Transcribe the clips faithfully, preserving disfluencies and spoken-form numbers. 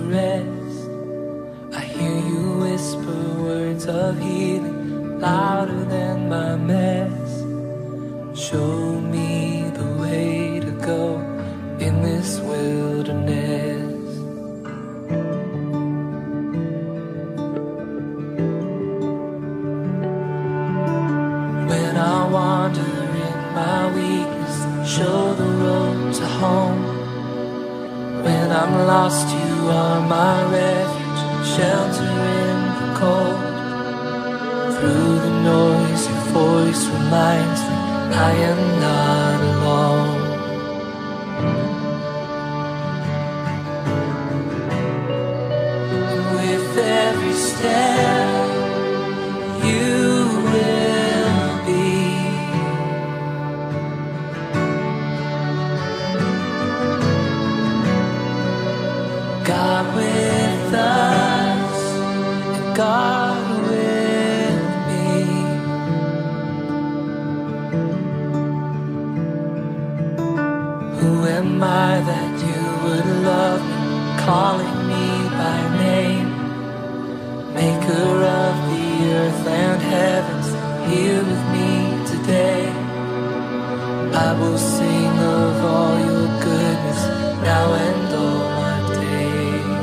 rest. I hear you whisper words of healing louder than my mess. Show me the way to go in this wilderness. When I wander in my weakness, show the road to home. When I'm lost, you are my refuge, shelter in the cold. Through the noise, your voice reminds me I am not alone. And with every step you will be God with us and God with me. Who am I that you would love me, calling me by name? Maker of the earth and heavens, here with me today. I will sing of all your goodness now and all my days.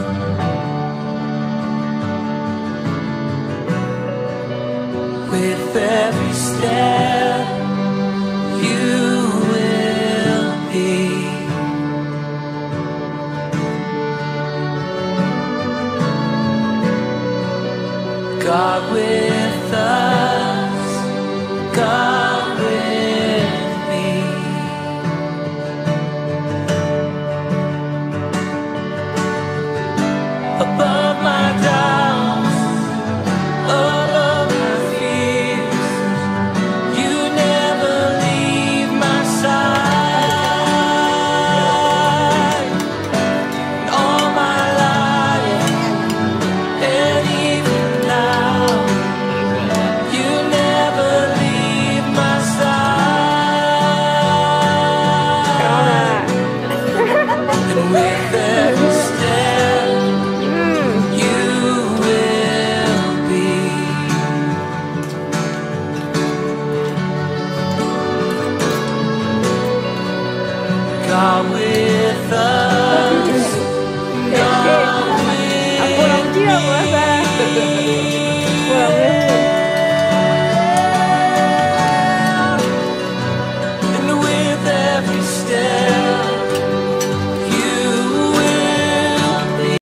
With every step you will be God with